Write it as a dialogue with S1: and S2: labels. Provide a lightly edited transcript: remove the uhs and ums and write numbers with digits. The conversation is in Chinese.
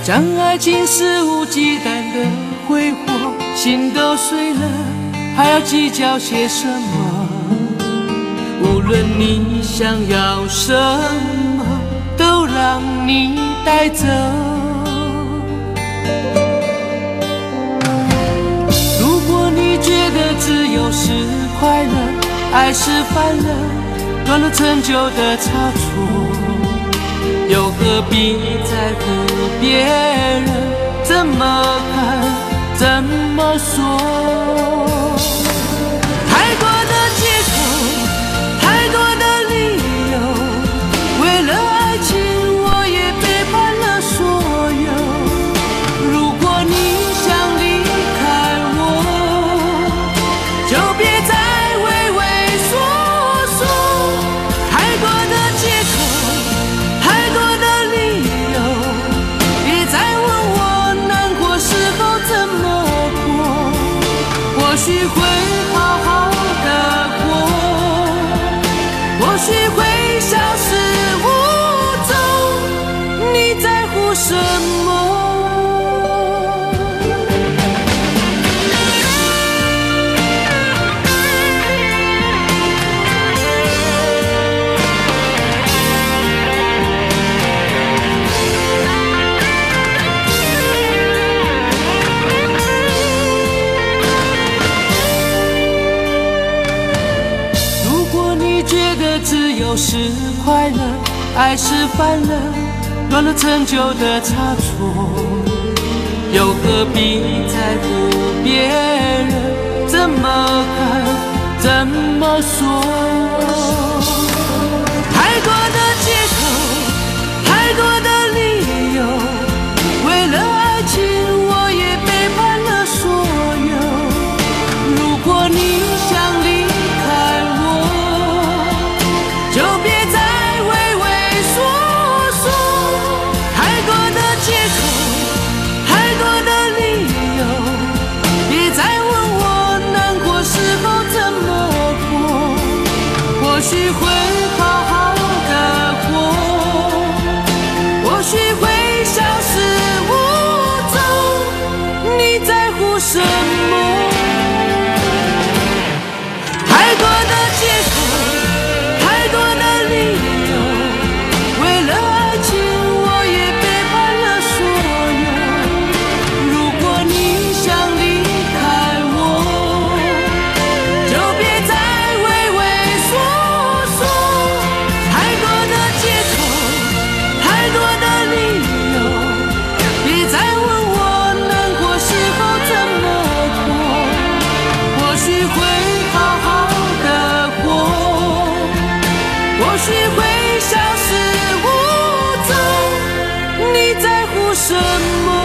S1: 将爱情肆无忌惮的挥霍，心都碎了，还要计较些什么？无论你想要什么，都让你带走。如果你觉得自由是快乐，爱是烦了，断了陈旧的差错，又何必在乎别人怎么看怎么说？太多的借口，太多的理由，为了爱情我也背叛了所有。如果你想离开我，就别再畏畏缩缩。太多的借口，太多的理由，别再问我难过时候怎么过。或许会好好的过，或许会消失无踪，你在乎什么？自由是快乐，爱是烦了，乱了陈旧的差错，又何必在乎别人怎么看怎么说？太多的借口，太多的理由，为了爱情我也背叛了所有。如果你想离开我，就别再畏畏缩缩。太多的借口，太多的理由，别再问我难过时候怎么过。或许会好好的过，或许会消失无踪，你在乎什么？太多的借口，太多的理由，为了爱情我也背叛了所有。如果你想离开我，就别再畏畏缩缩。太多的借口，太多的理由，别再问我难过时候怎么过。或许会好好的过，或许会消失无踪，你在乎什么？